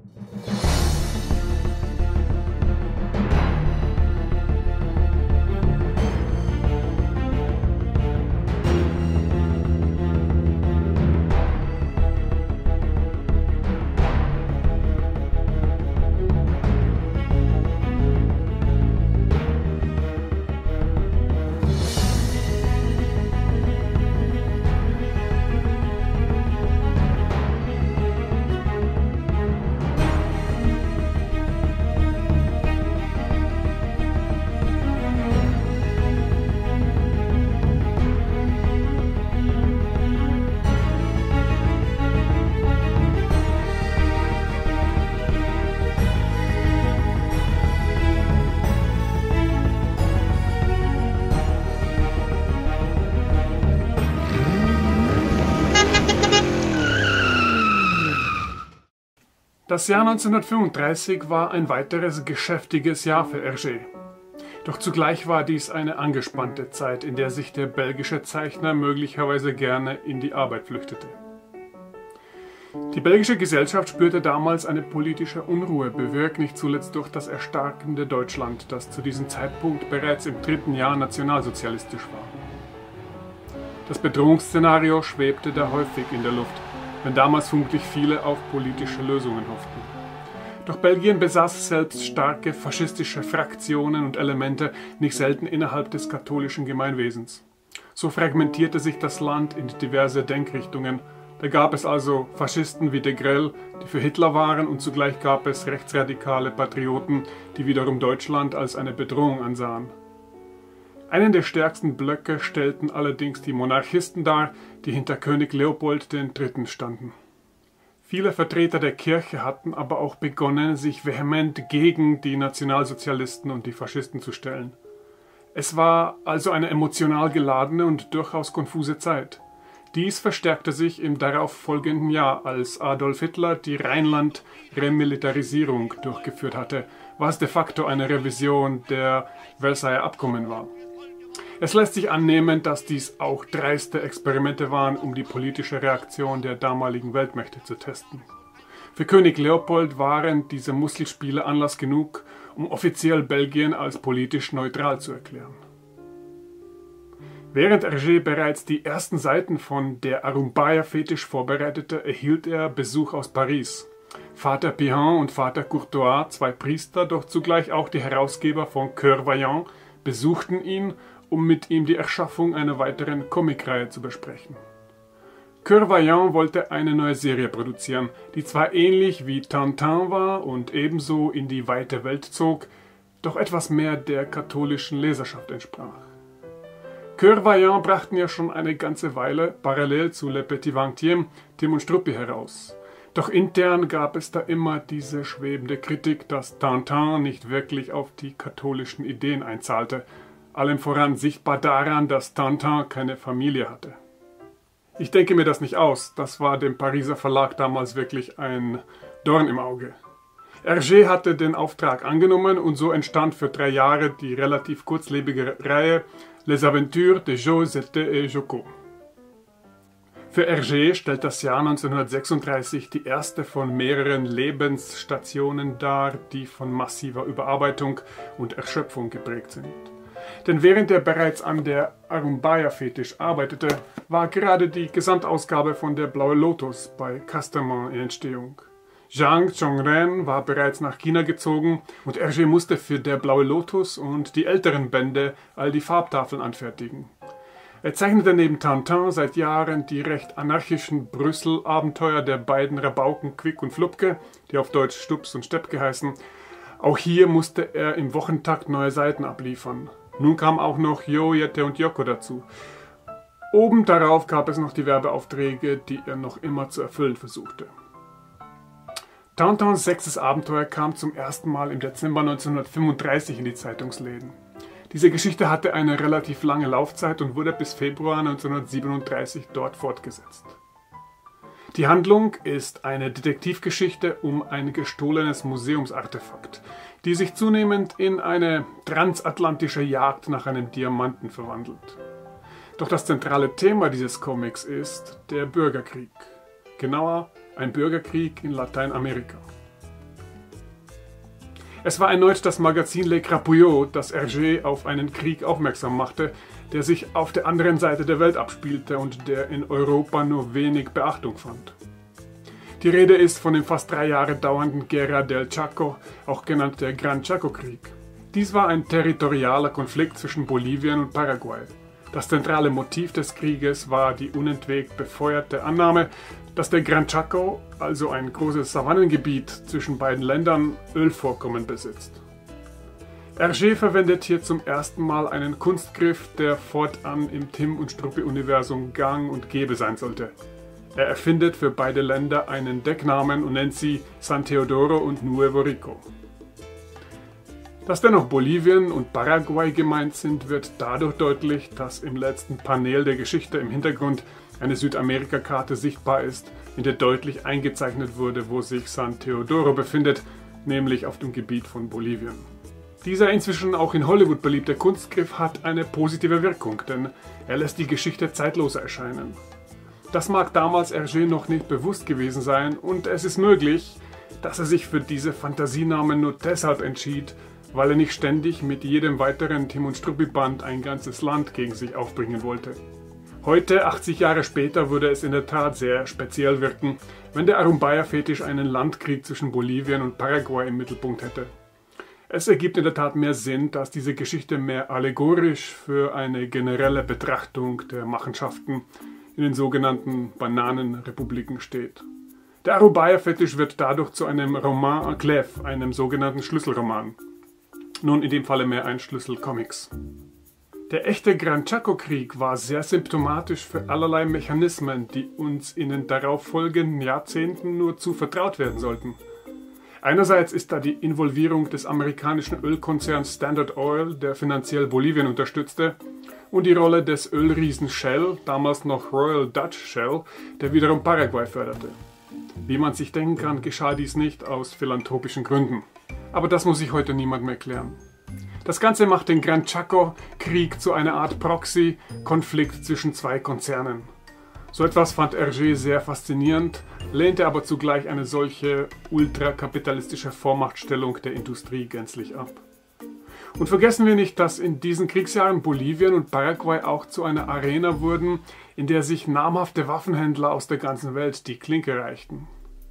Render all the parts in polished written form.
Das Jahr 1935 war ein weiteres geschäftiges Jahr für Hergé. Doch zugleich war dies eine angespannte Zeit, in der sich der belgische Zeichner möglicherweise gerne in die Arbeit flüchtete. Die belgische Gesellschaft spürte damals eine politische Unruhe, bewirkt nicht zuletzt durch das erstarkende Deutschland, das zu diesem Zeitpunkt bereits im 3. Jahr nationalsozialistisch war. Das Bedrohungsszenario schwebte da häufig in der Luft, wenn damals vermutlich viele auf politische Lösungen hofften. Doch Belgien besaß selbst starke faschistische Fraktionen und Elemente, nicht selten innerhalb des katholischen Gemeinwesens. So fragmentierte sich das Land in diverse Denkrichtungen. Da gab es also Faschisten wie de Grelle, die für Hitler waren, und zugleich gab es rechtsradikale Patrioten, die wiederum Deutschland als eine Bedrohung ansahen. Einen der stärksten Blöcke stellten allerdings die Monarchisten dar, die hinter König Leopold III. Standen. Viele Vertreter der Kirche hatten aber auch begonnen, sich vehement gegen die Nationalsozialisten und die Faschisten zu stellen. Es war also eine emotional geladene und durchaus konfuse Zeit. Dies verstärkte sich im darauf folgenden Jahr, als Adolf Hitler die Rheinland-Remilitarisierung durchgeführt hatte, was de facto eine Revision der Versailler Abkommen war. Es lässt sich annehmen, dass dies auch dreiste Experimente waren, um die politische Reaktion der damaligen Weltmächte zu testen. Für König Leopold waren diese Muskelspiele Anlass genug, um offiziell Belgien als politisch neutral zu erklären. Während Hergé bereits die ersten Seiten von Der Arumbaya-Fetisch vorbereitete, erhielt er Besuch aus Paris. Vater Pihan und Vater Courtois, 2 Priester, doch zugleich auch die Herausgeber von Cœur Vaillant, besuchten ihn, um mit ihm die Erschaffung einer weiteren Comicreihe zu besprechen. Cœur Vaillant wollte eine neue Serie produzieren, die zwar ähnlich wie Tintin war und ebenso in die weite Welt zog, doch etwas mehr der katholischen Leserschaft entsprach. Cœur Vaillant brachten ja schon eine ganze Weile parallel zu Le Petit Vingtième Tim und Struppi heraus. Doch intern gab es da immer diese schwebende Kritik, dass Tintin nicht wirklich auf die katholischen Ideen einzahlte, allem voran sichtbar daran, dass Tintin keine Familie hatte. Ich denke mir das nicht aus, das war dem Pariser Verlag damals wirklich ein Dorn im Auge. Hergé hatte den Auftrag angenommen und so entstand für 3 Jahre die relativ kurzlebige Reihe Les Aventures de Josette et Joko. Für Hergé stellt das Jahr 1936 die erste von mehreren Lebensstationen dar, die von massiver Überarbeitung und Erschöpfung geprägt sind. Denn während er bereits an der Arumbaya-Fetisch arbeitete, war gerade die Gesamtausgabe von Der Blaue Lotus bei Casterman in Entstehung. Zhang Chongren war bereits nach China gezogen und Hergé musste für Der Blaue Lotus und die älteren Bände all die Farbtafeln anfertigen. Er zeichnete neben Tintin seit Jahren die recht anarchischen Brüssel-Abenteuer der beiden Rabauken Quick und Flupke, die auf Deutsch Stups und Steppke heißen. Auch hier musste er im Wochentakt neue Seiten abliefern. Nun kam auch noch Jo, Jette und Joko dazu. Oben darauf gab es noch die Werbeaufträge, die er noch immer zu erfüllen versuchte. Tintins 6. Abenteuer kam zum ersten Mal im Dezember 1935 in die Zeitungsläden. Diese Geschichte hatte eine relativ lange Laufzeit und wurde bis Februar 1937 dort fortgesetzt. Die Handlung ist eine Detektivgeschichte um ein gestohlenes Museumsartefakt, die sich zunehmend in eine transatlantische Jagd nach einem Diamanten verwandelt. Doch das zentrale Thema dieses Comics ist der Bürgerkrieg. Genauer, ein Bürgerkrieg in Lateinamerika. Es war erneut das Magazin Le Crapouillot, das Hergé auf einen Krieg aufmerksam machte, der sich auf der anderen Seite der Welt abspielte und der in Europa nur wenig Beachtung fand. Die Rede ist von dem fast 3 Jahre dauernden Guerra del Chaco, auch genannt der Gran Chaco-Krieg. Dies war ein territorialer Konflikt zwischen Bolivien und Paraguay. Das zentrale Motiv des Krieges war die unentwegt befeuerte Annahme, dass der Gran Chaco, also ein großes Savannengebiet zwischen beiden Ländern, Ölvorkommen besitzt. Hergé verwendet hier zum ersten Mal einen Kunstgriff, der fortan im Tim und Struppi-Universum gang und gäbe sein sollte. Er erfindet für beide Länder einen Decknamen und nennt sie San Teodoro und Nuevo Rico. Dass dennoch Bolivien und Paraguay gemeint sind, wird dadurch deutlich, dass im letzten Panel der Geschichte im Hintergrund eine Südamerika-Karte sichtbar ist, in der deutlich eingezeichnet wurde, wo sich San Teodoro befindet, nämlich auf dem Gebiet von Bolivien. Dieser inzwischen auch in Hollywood beliebte Kunstgriff hat eine positive Wirkung, denn er lässt die Geschichte zeitloser erscheinen. Das mag damals Hergé noch nicht bewusst gewesen sein und es ist möglich, dass er sich für diese Fantasienamen nur deshalb entschied, weil er nicht ständig mit jedem weiteren Tim und Struppi-Band ein ganzes Land gegen sich aufbringen wollte. Heute, 80 Jahre später, würde es in der Tat sehr speziell wirken, wenn der Arumbaya-Fetisch einen Landkrieg zwischen Bolivien und Paraguay im Mittelpunkt hätte. Es ergibt in der Tat mehr Sinn, dass diese Geschichte mehr allegorisch für eine generelle Betrachtung der Machenschaften in den sogenannten Bananenrepubliken steht. Der Arumbaya-Fetisch wird dadurch zu einem Roman à clef, einem sogenannten Schlüsselroman. Nun in dem Falle mehr ein Schlüssel Comics. Der echte Gran Chaco-Krieg war sehr symptomatisch für allerlei Mechanismen, die uns in den darauffolgenden Jahrzehnten nur zu vertraut werden sollten. Einerseits ist da die Involvierung des amerikanischen Ölkonzerns Standard Oil, der finanziell Bolivien unterstützte, und die Rolle des Ölriesen Shell, damals noch Royal Dutch Shell, der wiederum Paraguay förderte. Wie man sich denken kann, geschah dies nicht aus philanthropischen Gründen. Aber das muss sich heute niemand mehr klären. Das Ganze macht den Gran Chaco-Krieg zu einer Art Proxy-Konflikt zwischen zwei Konzernen. So etwas fand Hergé sehr faszinierend, lehnte aber zugleich eine solche ultrakapitalistische Vormachtstellung der Industrie gänzlich ab. Und vergessen wir nicht, dass in diesen Kriegsjahren Bolivien und Paraguay auch zu einer Arena wurden, in der sich namhafte Waffenhändler aus der ganzen Welt die Klinke reichten.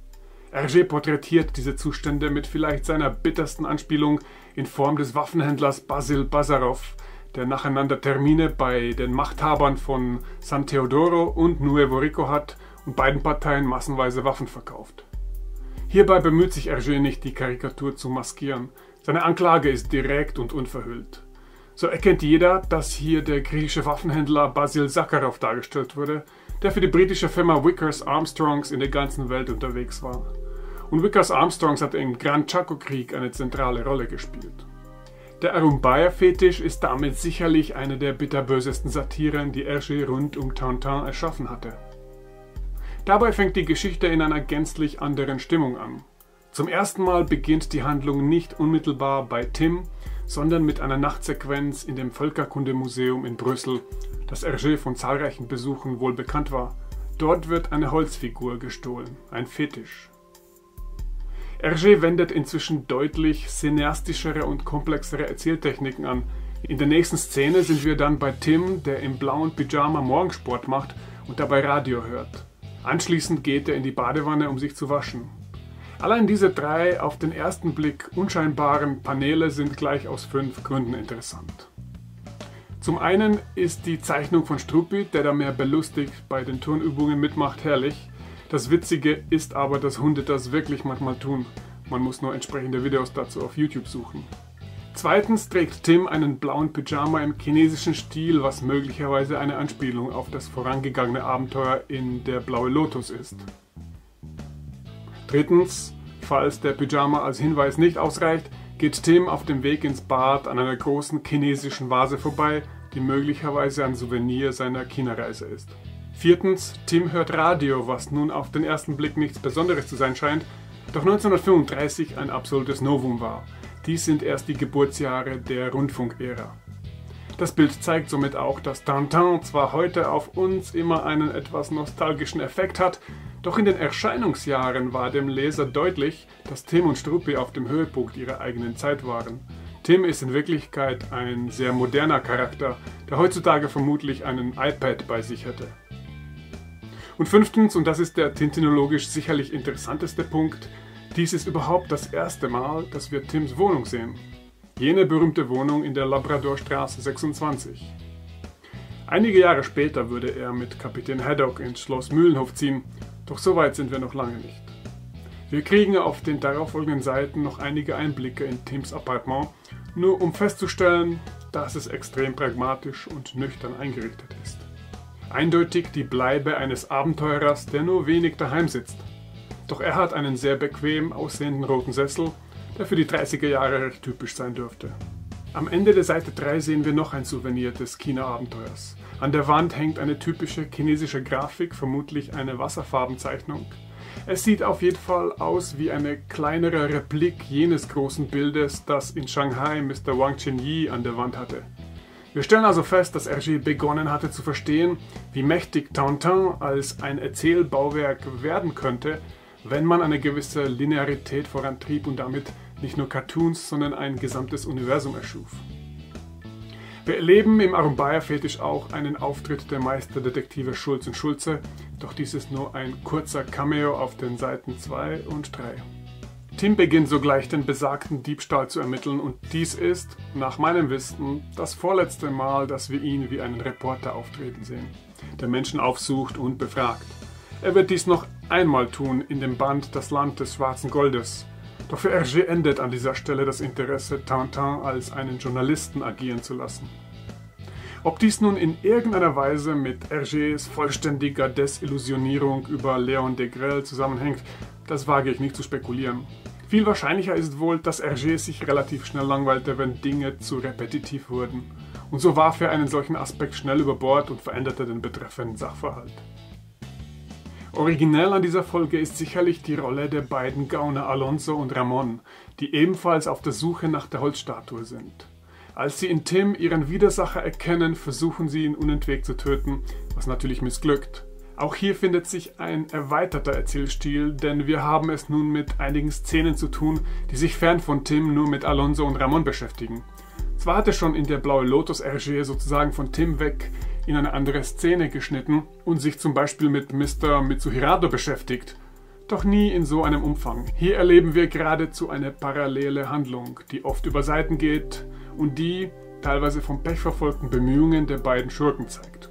Hergé porträtiert diese Zustände mit vielleicht seiner bittersten Anspielung in Form des Waffenhändlers Basil Bazarov, der nacheinander Termine bei den Machthabern von San Teodoro und Nuevo Rico hat und beiden Parteien massenweise Waffen verkauft. Hierbei bemüht sich Hergé nicht, die Karikatur zu maskieren. Seine Anklage ist direkt und unverhüllt. So erkennt jeder, dass hier der griechische Waffenhändler Basil Sakharov dargestellt wurde, der für die britische Firma Vickers Armstrongs in der ganzen Welt unterwegs war. Und Vickers Armstrongs hat im Gran Chaco-Krieg eine zentrale Rolle gespielt. Der Arumbaya-Fetisch ist damit sicherlich eine der bitterbösesten Satiren, die Hergé rund um Tintin erschaffen hatte. Dabei fängt die Geschichte in einer gänzlich anderen Stimmung an. Zum ersten Mal beginnt die Handlung nicht unmittelbar bei Tim, sondern mit einer Nachtsequenz in dem Völkerkundemuseum in Brüssel, das Hergé von zahlreichen Besuchen wohl bekannt war. Dort wird eine Holzfigur gestohlen, ein Fetisch. Hergé wendet inzwischen deutlich cineastischere und komplexere Erzähltechniken an. In der nächsten Szene sind wir dann bei Tim, der im blauen Pyjama Morgensport macht und dabei Radio hört. Anschließend geht er in die Badewanne, um sich zu waschen. Allein diese 3 auf den ersten Blick unscheinbaren Paneele sind gleich aus 5 Gründen interessant. Zum einen ist die Zeichnung von Struppi, der da mehr belustigt bei den Turnübungen mitmacht, herrlich. Das Witzige ist aber, dass Hunde das wirklich manchmal tun. Man muss nur entsprechende Videos dazu auf YouTube suchen. Zweitens trägt Tim einen blauen Pyjama im chinesischen Stil, was möglicherweise eine Anspielung auf das vorangegangene Abenteuer in Der blaue Lotus ist. Drittens, falls der Pyjama als Hinweis nicht ausreicht, geht Tim auf dem Weg ins Bad an einer großen chinesischen Vase vorbei, die möglicherweise ein Souvenir seiner China-Reise ist. Viertens, Tim hört Radio, was nun auf den ersten Blick nichts Besonderes zu sein scheint, doch 1935 ein absolutes Novum war. Dies sind erst die Geburtsjahre der Rundfunkära. Das Bild zeigt somit auch, dass Tintin zwar heute auf uns immer einen etwas nostalgischen Effekt hat, doch in den Erscheinungsjahren war dem Leser deutlich, dass Tim und Struppi auf dem Höhepunkt ihrer eigenen Zeit waren. Tim ist in Wirklichkeit ein sehr moderner Charakter, der heutzutage vermutlich einen iPad bei sich hätte. Und fünftens, und das ist der tintinologisch sicherlich interessanteste Punkt, dies ist überhaupt das erste Mal, dass wir Tims Wohnung sehen. Jene berühmte Wohnung in der Labradorstraße 26. Einige Jahre später würde er mit Kapitän Haddock ins Schloss Mühlenhof ziehen, doch so weit sind wir noch lange nicht. Wir kriegen auf den darauffolgenden Seiten noch einige Einblicke in Tims Appartement, nur um festzustellen, dass es extrem pragmatisch und nüchtern eingerichtet ist. Eindeutig die Bleibe eines Abenteurers, der nur wenig daheim sitzt. Doch er hat einen sehr bequem aussehenden roten Sessel, der für die 30er Jahre recht typisch sein dürfte. Am Ende der Seite 3 sehen wir noch ein Souvenir des China-Abenteuers. An der Wand hängt eine typische chinesische Grafik, vermutlich eine Wasserfarbenzeichnung. Es sieht auf jeden Fall aus wie eine kleinere Replik jenes großen Bildes, das in Shanghai Mr. Wang Chenyi an der Wand hatte. Wir stellen also fest, dass Hergé begonnen hatte zu verstehen, wie mächtig Tintin als ein Erzählbauwerk werden könnte, wenn man eine gewisse Linearität vorantrieb und damit nicht nur Cartoons, sondern ein gesamtes Universum erschuf. Wir erleben im Arumbaya-Fetisch auch einen Auftritt der Meisterdetektive Schulz und Schulze, doch dies ist nur ein kurzer Cameo auf den Seiten 2 und 3. Tim beginnt sogleich den besagten Diebstahl zu ermitteln und dies ist, nach meinem Wissen, das vorletzte Mal, dass wir ihn wie einen Reporter auftreten sehen, der Menschen aufsucht und befragt. Er wird dies noch einmal tun in dem Band Das Land des schwarzen Goldes. Doch für Hergé endet an dieser Stelle das Interesse, Tintin als einen Journalisten agieren zu lassen. Ob dies nun in irgendeiner Weise mit Hergés vollständiger Desillusionierung über Léon Degrelle zusammenhängt, das wage ich nicht zu spekulieren. Viel wahrscheinlicher ist wohl, dass Hergé sich relativ schnell langweilte, wenn Dinge zu repetitiv wurden. Und so warf er einen solchen Aspekt schnell über Bord und veränderte den betreffenden Sachverhalt. Originell an dieser Folge ist sicherlich die Rolle der beiden Gauner Alonso und Ramon, die ebenfalls auf der Suche nach der Holzstatue sind. Als sie in Tim ihren Widersacher erkennen, versuchen sie ihn unentwegt zu töten, was natürlich missglückt. Auch hier findet sich ein erweiterter Erzählstil, denn wir haben es nun mit einigen Szenen zu tun, die sich fern von Tim nur mit Alonso und Ramon beschäftigen. Zwar hatte schon in der Blaue Lotus Hergé sozusagen von Tim weg in eine andere Szene geschnitten und sich zum Beispiel mit Mr. Mitsuhirado beschäftigt, doch nie in so einem Umfang. Hier erleben wir geradezu eine parallele Handlung, die oft über Seiten geht und die teilweise vom Pech verfolgten Bemühungen der beiden Schurken zeigt.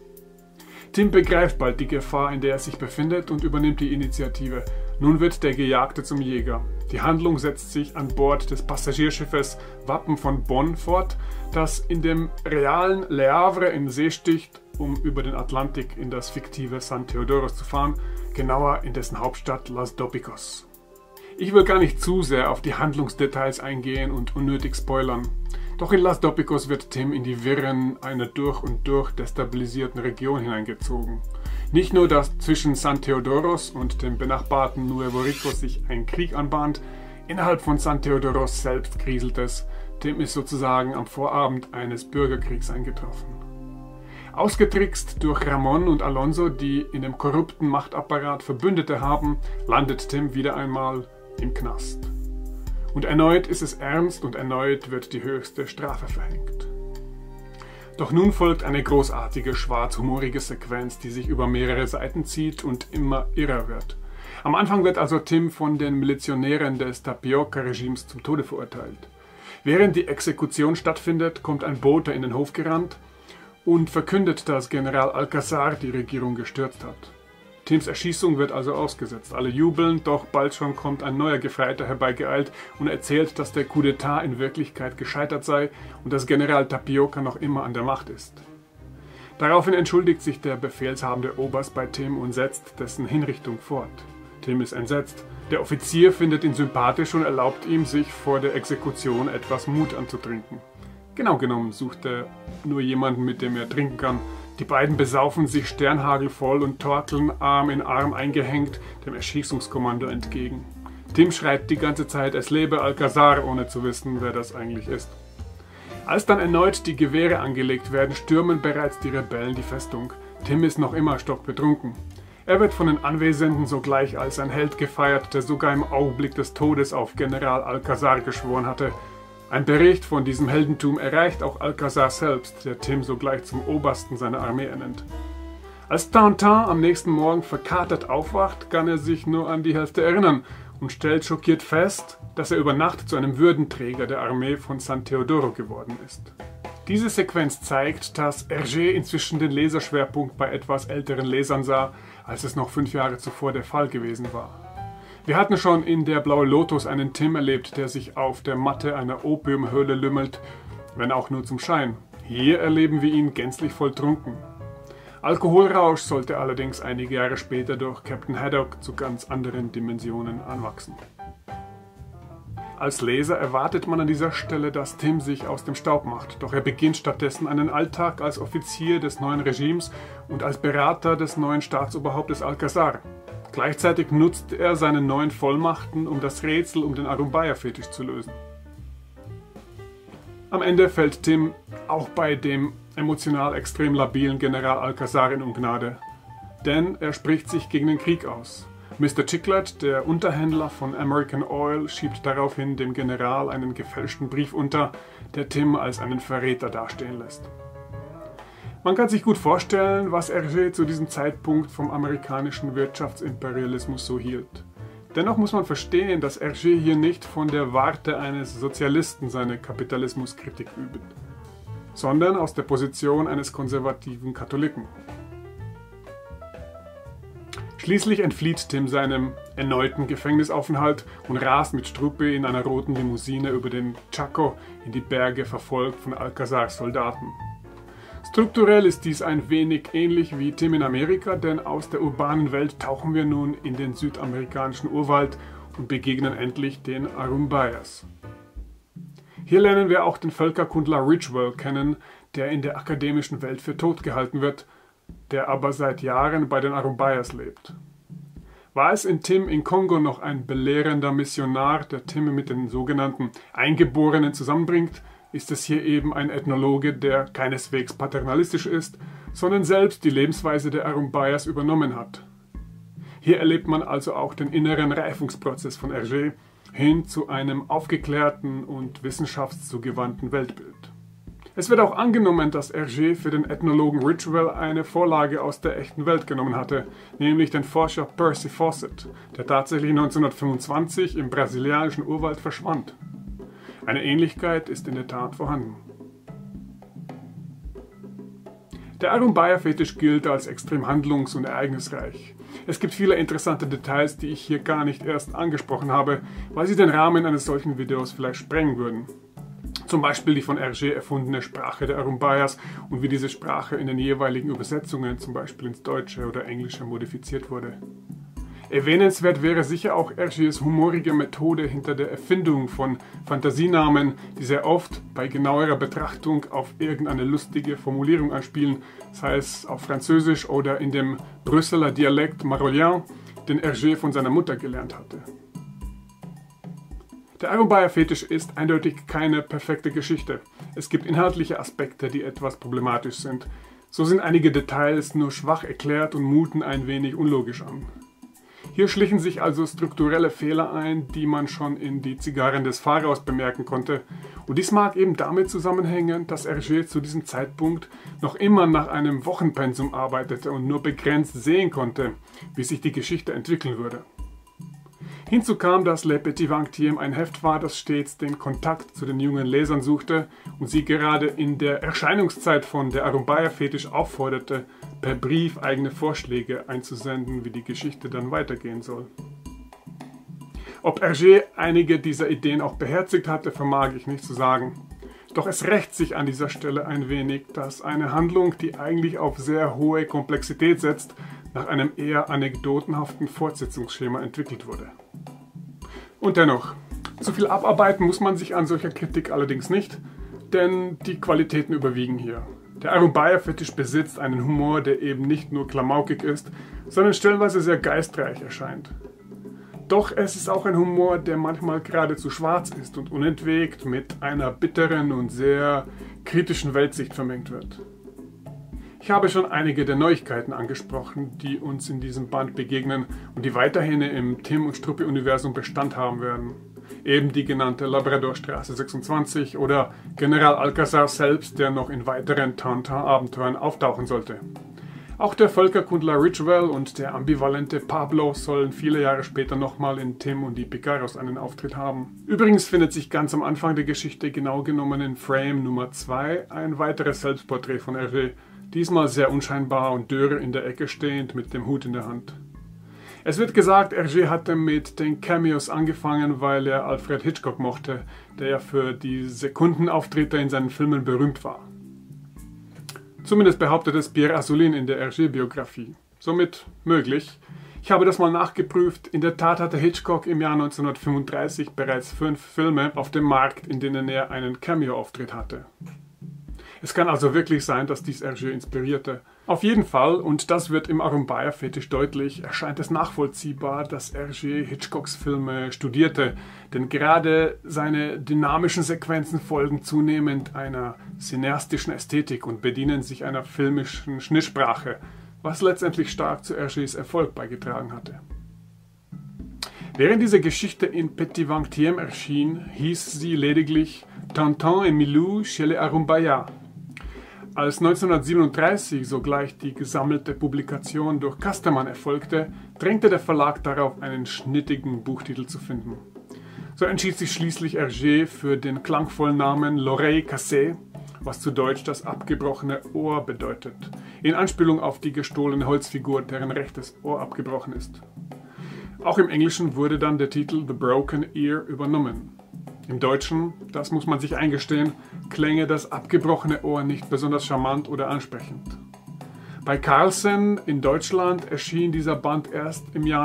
Tim begreift bald die Gefahr, in der er sich befindet und übernimmt die Initiative. Nun wird der Gejagte zum Jäger. Die Handlung setzt sich an Bord des Passagierschiffes Wappen von Bonn fort, das in dem realen Le Havre in See sticht, um über den Atlantik in das fiktive San Theodoros zu fahren, genauer in dessen Hauptstadt Las Dopicos. Ich will gar nicht zu sehr auf die Handlungsdetails eingehen und unnötig spoilern. Doch in Las Dopicos wird Tim in die Wirren einer durch und durch destabilisierten Region hineingezogen. Nicht nur, dass zwischen San Theodoros und dem benachbarten Nuevo Rico sich ein Krieg anbahnt, innerhalb von San Theodoros selbst kriselt es. Tim ist sozusagen am Vorabend eines Bürgerkriegs eingetroffen. Ausgetrickst durch Ramon und Alonso, die in dem korrupten Machtapparat Verbündete haben, landet Tim wieder einmal im Knast. Und erneut ist es ernst und erneut wird die höchste Strafe verhängt. Doch nun folgt eine großartige, schwarzhumorige Sequenz, die sich über mehrere Seiten zieht und immer irrer wird. Am Anfang wird also Tim von den Milizionären des Tapioca-Regimes zum Tode verurteilt. Während die Exekution stattfindet, kommt ein Bote in den Hof gerannt und verkündet, dass General Alcazar die Regierung gestürzt hat. Tims Erschießung wird also ausgesetzt. Alle jubeln, doch bald schon kommt ein neuer Gefreiter herbeigeeilt und erzählt, dass der Coup d'État in Wirklichkeit gescheitert sei und dass General Tapioca noch immer an der Macht ist. Daraufhin entschuldigt sich der befehlshabende Oberst bei Tim und setzt dessen Hinrichtung fort. Tim ist entsetzt. Der Offizier findet ihn sympathisch und erlaubt ihm, sich vor der Exekution etwas Mut anzutrinken. Genau genommen sucht er nur jemanden, mit dem er trinken kann. Die beiden besaufen sich sternhagelvoll und torkeln Arm in Arm eingehängt dem Erschießungskommando entgegen. Tim schreit die ganze Zeit, es lebe Alcazar, ohne zu wissen, wer das eigentlich ist. Als dann erneut die Gewehre angelegt werden, stürmen bereits die Rebellen die Festung. Tim ist noch immer stockbetrunken. Er wird von den Anwesenden sogleich als ein Held gefeiert, der sogar im Augenblick des Todes auf General Alcazar geschworen hatte. Ein Bericht von diesem Heldentum erreicht auch Alcazar selbst, der Tim sogleich zum Obersten seiner Armee ernennt. Als Tintin am nächsten Morgen verkatert aufwacht, kann er sich nur an die Hälfte erinnern und stellt schockiert fest, dass er über Nacht zu einem Würdenträger der Armee von San Teodoro geworden ist. Diese Sequenz zeigt, dass Hergé inzwischen den Leserschwerpunkt bei etwas älteren Lesern sah, als es noch 5 Jahre zuvor der Fall gewesen war. Wir hatten schon in Der Blaue Lotus einen Tim erlebt, der sich auf der Matte einer Opiumhöhle lümmelt, wenn auch nur zum Schein. Hier erleben wir ihn gänzlich volltrunken. Alkoholrausch sollte allerdings einige Jahre später durch Captain Haddock zu ganz anderen Dimensionen anwachsen. Als Leser erwartet man an dieser Stelle, dass Tim sich aus dem Staub macht, doch er beginnt stattdessen einen Alltag als Offizier des neuen Regimes und als Berater des neuen Staatsoberhauptes Alcazar. Gleichzeitig nutzt er seine neuen Vollmachten, um das Rätsel um den Arumbaya-Fetisch zu lösen. Am Ende fällt Tim auch bei dem emotional extrem labilen General Alcazar in Ungnade, denn er spricht sich gegen den Krieg aus. Mr. Chiclet, der Unterhändler von American Oil, schiebt daraufhin dem General einen gefälschten Brief unter, der Tim als einen Verräter dastehen lässt. Man kann sich gut vorstellen, was Hergé zu diesem Zeitpunkt vom amerikanischen Wirtschaftsimperialismus so hielt. Dennoch muss man verstehen, dass Hergé hier nicht von der Warte eines Sozialisten seine Kapitalismuskritik übt, sondern aus der Position eines konservativen Katholiken. Schließlich entflieht Tim seinem erneuten Gefängnisaufenthalt und rast mit Struppi in einer roten Limousine über den Chaco in die Berge, verfolgt von Alcazars Soldaten. Strukturell ist dies ein wenig ähnlich wie Tim in Amerika, denn aus der urbanen Welt tauchen wir nun in den südamerikanischen Urwald und begegnen endlich den Arumbayas. Hier lernen wir auch den Völkerkundler Ridgwell kennen, der in der akademischen Welt für tot gehalten wird, der aber seit Jahren bei den Arumbayas lebt. War es in Tim in Kongo noch ein belehrender Missionar, der Tim mit den sogenannten Eingeborenen zusammenbringt, ist es hier eben ein Ethnologe, der keineswegs paternalistisch ist, sondern selbst die Lebensweise der Arumbayas übernommen hat. Hier erlebt man also auch den inneren Reifungsprozess von Hergé hin zu einem aufgeklärten und wissenschaftszugewandten Weltbild. Es wird auch angenommen, dass Hergé für den Ethnologen Ridgwell eine Vorlage aus der echten Welt genommen hatte, nämlich den Forscher Percy Fawcett, der tatsächlich 1925 im brasilianischen Urwald verschwand. Eine Ähnlichkeit ist in der Tat vorhanden. Der Arumbaya-Fetisch gilt als extrem handlungs- und ereignisreich. Es gibt viele interessante Details, die ich hier gar nicht erst angesprochen habe, weil sie den Rahmen eines solchen Videos vielleicht sprengen würden. Zum Beispiel die von Hergé erfundene Sprache der Arumbayas und wie diese Sprache in den jeweiligen Übersetzungen, zum Beispiel ins Deutsche oder Englische, modifiziert wurde. Erwähnenswert wäre sicher auch Hergés humorige Methode hinter der Erfindung von Fantasienamen, die sehr oft bei genauerer Betrachtung auf irgendeine lustige Formulierung anspielen, sei es auf Französisch oder in dem Brüsseler Dialekt Marolien, den Hergé von seiner Mutter gelernt hatte. Der Arumbaya-Fetisch ist eindeutig keine perfekte Geschichte. Es gibt inhaltliche Aspekte, die etwas problematisch sind. So sind einige Details nur schwach erklärt und muten ein wenig unlogisch an. Hier schlichen sich also strukturelle Fehler ein, die man schon in Die Zigarren des Pharaos bemerken konnte. Und dies mag eben damit zusammenhängen, dass Hergé zu diesem Zeitpunkt noch immer nach einem Wochenpensum arbeitete und nur begrenzt sehen konnte, wie sich die Geschichte entwickeln würde. Hinzu kam, dass Le Petit Vingtième ein Heft war, das stets den Kontakt zu den jungen Lesern suchte und sie gerade in der Erscheinungszeit von Der Arumbaya-Fetisch aufforderte, per Brief eigene Vorschläge einzusenden, wie die Geschichte dann weitergehen soll. Ob Hergé einige dieser Ideen auch beherzigt hatte, vermag ich nicht zu sagen. Doch es rächt sich an dieser Stelle ein wenig, dass eine Handlung, die eigentlich auf sehr hohe Komplexität setzt, nach einem eher anekdotenhaften Fortsetzungsschema entwickelt wurde. Und dennoch, zu viel abarbeiten muss man sich an solcher Kritik allerdings nicht, denn die Qualitäten überwiegen hier. Der Arumbaya-Fetisch besitzt einen Humor, der eben nicht nur klamaukig ist, sondern stellenweise sehr geistreich erscheint. Doch es ist auch ein Humor, der manchmal geradezu schwarz ist und unentwegt mit einer bitteren und sehr kritischen Weltsicht vermengt wird. Ich habe schon einige der Neuigkeiten angesprochen, die uns in diesem Band begegnen und die weiterhin im Tim und Struppi-Universum Bestand haben werden. Eben die genannte Labradorstraße 26 oder General Alcazar selbst, der noch in weiteren Tintin-Abenteuern auftauchen sollte. Auch der Völkerkundler Ridgewell und der ambivalente Pablo sollen viele Jahre später nochmal in Tim und die Picaros einen Auftritt haben. Übrigens findet sich ganz am Anfang der Geschichte, genau genommen in Frame Nummer 2, ein weiteres Selbstporträt von Hergé, diesmal sehr unscheinbar und dürr in der Ecke stehend mit dem Hut in der Hand. Es wird gesagt, Hergé hatte mit den Cameos angefangen, weil er Alfred Hitchcock mochte, der ja für die Sekundenauftritte in seinen Filmen berühmt war. Zumindest behauptet es Pierre Azoulin in der Hergé-Biografie. Somit möglich. Ich habe das mal nachgeprüft. In der Tat hatte Hitchcock im Jahr 1935 bereits 5 Filme auf dem Markt, in denen er einen Cameo-Auftritt hatte. Es kann also wirklich sein, dass dies Hergé inspirierte. Auf jeden Fall, und das wird im Arumbaya-Fetisch deutlich, erscheint es nachvollziehbar, dass Hergé Hitchcocks Filme studierte, denn gerade seine dynamischen Sequenzen folgen zunehmend einer cineastischen Ästhetik und bedienen sich einer filmischen Schnittsprache, was letztendlich stark zu Hergés Erfolg beigetragen hatte. Während diese Geschichte in Petit Vingtième erschien, hieß sie lediglich Tintin et Milou chez les Arumbaya. Als 1937 sogleich die gesammelte Publikation durch Casterman erfolgte, drängte der Verlag darauf, einen schnittigen Buchtitel zu finden. So entschied sich schließlich Hergé für den klangvollen Namen L'Oreille Cassée, was zu Deutsch das abgebrochene Ohr bedeutet, in Anspielung auf die gestohlene Holzfigur, deren rechtes Ohr abgebrochen ist. Auch im Englischen wurde dann der Titel The Broken Ear übernommen. Im Deutschen, das muss man sich eingestehen, klänge das abgebrochene Ohr nicht besonders charmant oder ansprechend. Bei Carlsen in Deutschland erschien dieser Band erst im Jahr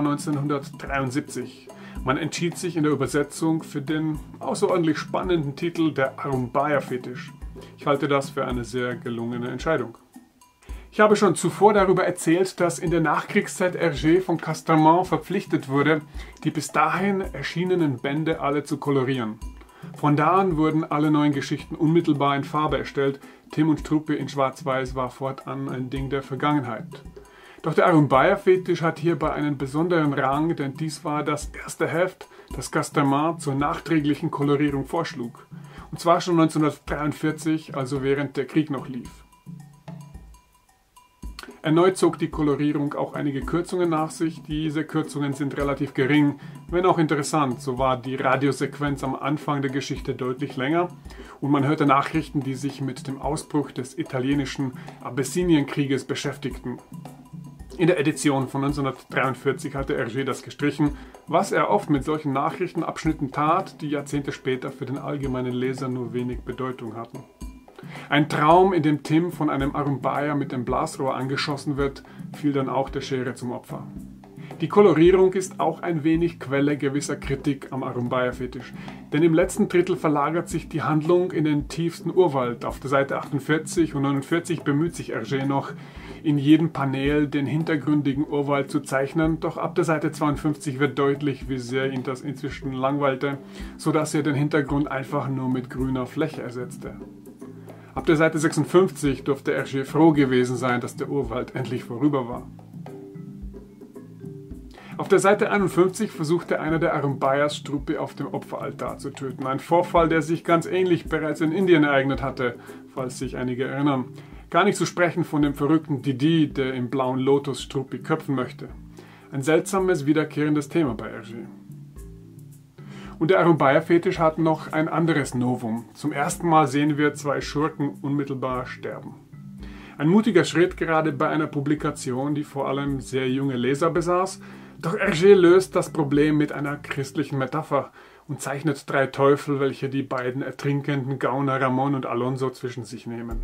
1973. Man entschied sich in der Übersetzung für den außerordentlich spannenden Titel Der Arumbaya-Fetisch. Ich halte das für eine sehr gelungene Entscheidung. Ich habe schon zuvor darüber erzählt, dass in der Nachkriegszeit Hergé von Casterman verpflichtet wurde, die bis dahin erschienenen Bände alle zu kolorieren. Von da an wurden alle neuen Geschichten unmittelbar in Farbe erstellt, Tim und Struppi in Schwarz-Weiß war fortan ein Ding der Vergangenheit. Doch der Arumbaya-Fetisch hat hierbei einen besonderen Rang, denn dies war das erste Heft, das Casterman zur nachträglichen Kolorierung vorschlug. Und zwar schon 1943, also während der Krieg noch lief. Erneut zog die Kolorierung auch einige Kürzungen nach sich. Diese Kürzungen sind relativ gering, wenn auch interessant. So war die Radiosequenz am Anfang der Geschichte deutlich länger und man hörte Nachrichten, die sich mit dem Ausbruch des italienischen Abessinienkrieges beschäftigten. In der Edition von 1943 hatte Hergé das gestrichen, was er oft mit solchen Nachrichtenabschnitten tat, die Jahrzehnte später für den allgemeinen Leser nur wenig Bedeutung hatten. Ein Traum, in dem Tim von einem Arumbaya mit dem Blasrohr angeschossen wird, fiel dann auch der Schere zum Opfer. Die Kolorierung ist auch ein wenig Quelle gewisser Kritik am Arumbaya-Fetisch, denn im letzten Drittel verlagert sich die Handlung in den tiefsten Urwald. Auf der Seite 48 und 49 bemüht sich Hergé noch, in jedem Panel den hintergründigen Urwald zu zeichnen, doch ab der Seite 52 wird deutlich, wie sehr ihn das inzwischen langweilte, sodass er den Hintergrund einfach nur mit grüner Fläche ersetzte. Ab der Seite 56 dürfte Hergé froh gewesen sein, dass der Urwald endlich vorüber war. Auf der Seite 51 versuchte einer der Arumbayas Struppi auf dem Opferaltar zu töten. Ein Vorfall, der sich ganz ähnlich bereits in Indien ereignet hatte, falls sich einige erinnern. Gar nicht zu sprechen von dem verrückten Didi, der im blauen Lotus Struppi köpfen möchte. Ein seltsames, wiederkehrendes Thema bei Hergé. Und der Arumbaya-Fetisch hat noch ein anderes Novum. Zum ersten Mal sehen wir 2 Schurken unmittelbar sterben. Ein mutiger Schritt gerade bei einer Publikation, die vor allem sehr junge Leser besaß. Doch Hergé löst das Problem mit einer christlichen Metapher und zeichnet 3 Teufel, welche die beiden ertrinkenden Gauner Ramon und Alonso zwischen sich nehmen.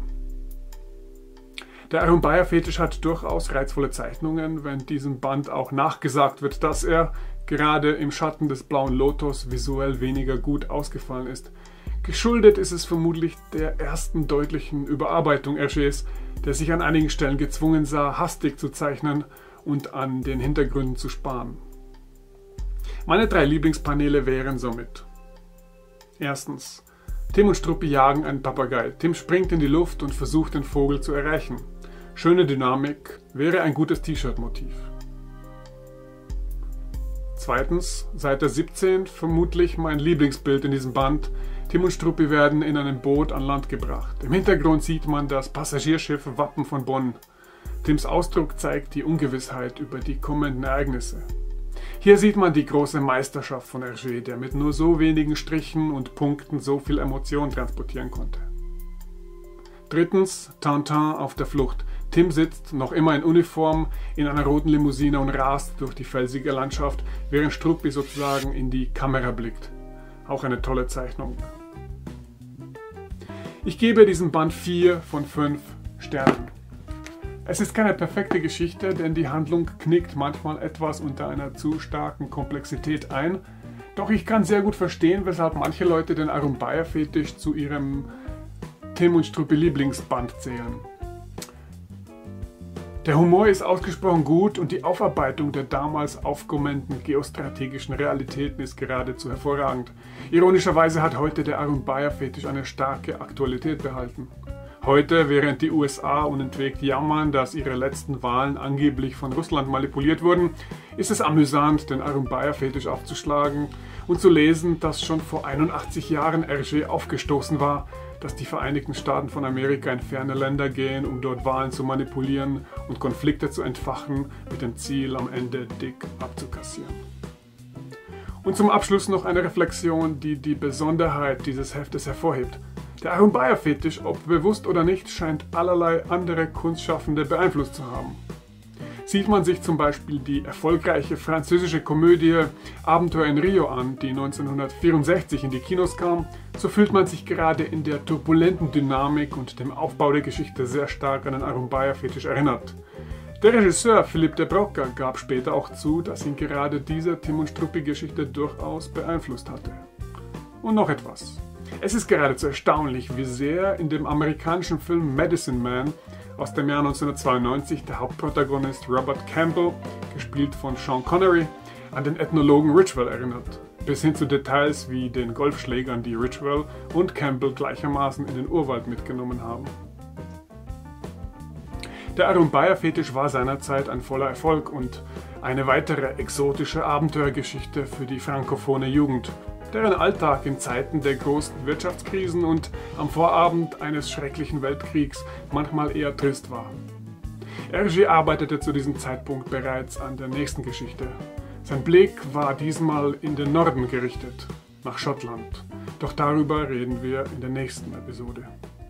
Der Arumbaya-Fetisch hat durchaus reizvolle Zeichnungen, wenn diesem Band auch nachgesagt wird, dass er gerade im Schatten des blauen Lotus visuell weniger gut ausgefallen ist. Geschuldet ist es vermutlich der ersten deutlichen Überarbeitung Hergés, der sich an einigen Stellen gezwungen sah, hastig zu zeichnen und an den Hintergründen zu sparen. Meine 3 Lieblingspaneele wären somit: Erstens. Tim und Struppi jagen einen Papagei. Tim springt in die Luft und versucht, den Vogel zu erreichen. Schöne Dynamik, wäre ein gutes T-Shirt-Motiv. Zweitens, Seite 17, vermutlich mein Lieblingsbild in diesem Band. Tim und Struppi werden in einem Boot an Land gebracht. Im Hintergrund sieht man das Passagierschiff Wappen von Bonn. Tims Ausdruck zeigt die Ungewissheit über die kommenden Ereignisse. Hier sieht man die große Meisterschaft von Hergé, der mit nur so wenigen Strichen und Punkten so viel Emotion transportieren konnte. Drittens, Tintin auf der Flucht. Tim sitzt, noch immer in Uniform, in einer roten Limousine und rast durch die felsige Landschaft, während Struppi sozusagen in die Kamera blickt. Auch eine tolle Zeichnung. Ich gebe diesem Band 4 von 5 Sternen. Es ist keine perfekte Geschichte, denn die Handlung knickt manchmal etwas unter einer zu starken Komplexität ein. Doch ich kann sehr gut verstehen, weshalb manche Leute den Arumbaya-Fetisch zu ihrem Tim und Struppi Lieblingsband zählen. Der Humor ist ausgesprochen gut und die Aufarbeitung der damals aufkommenden geostrategischen Realitäten ist geradezu hervorragend. Ironischerweise hat heute der Arumbaya-Fetisch eine starke Aktualität behalten. Heute, während die USA unentwegt jammern, dass ihre letzten Wahlen angeblich von Russland manipuliert wurden, ist es amüsant, den Arumbaya-Fetisch aufzuschlagen und zu lesen, dass schon vor 81 Jahren Hergé aufgestoßen war, dass die Vereinigten Staaten von Amerika in ferne Länder gehen, um dort Wahlen zu manipulieren und Konflikte zu entfachen, mit dem Ziel, am Ende dick abzukassieren. Und zum Abschluss noch eine Reflexion, die die Besonderheit dieses Heftes hervorhebt. Der Arumbaya-Fetisch, ob bewusst oder nicht, scheint allerlei andere Kunstschaffende beeinflusst zu haben. Sieht man sich zum Beispiel die erfolgreiche französische Komödie Abenteuer in Rio an, die 1964 in die Kinos kam, so fühlt man sich gerade in der turbulenten Dynamik und dem Aufbau der Geschichte sehr stark an den Arumbaya-Fetisch erinnert. Der Regisseur Philippe de Broca gab später auch zu, dass ihn gerade diese Tim und Struppi-Geschichte durchaus beeinflusst hatte. Und noch etwas. Es ist geradezu erstaunlich, wie sehr in dem amerikanischen Film Medicine Man aus dem Jahr 1992 der Hauptprotagonist Robert Campbell, gespielt von Sean Connery, an den Ethnologen Ridgwell erinnert, bis hin zu Details wie den Golfschlägern, die Ridgwell und Campbell gleichermaßen in den Urwald mitgenommen haben. Der Arumbaya-Fetisch war seinerzeit ein voller Erfolg und eine weitere exotische Abenteuergeschichte für die frankophone Jugend, deren Alltag in Zeiten der großen Wirtschaftskrisen und am Vorabend eines schrecklichen Weltkriegs manchmal eher trist war. Hergé arbeitete zu diesem Zeitpunkt bereits an der nächsten Geschichte. Sein Blick war diesmal in den Norden gerichtet, nach Schottland. Doch darüber reden wir in der nächsten Episode.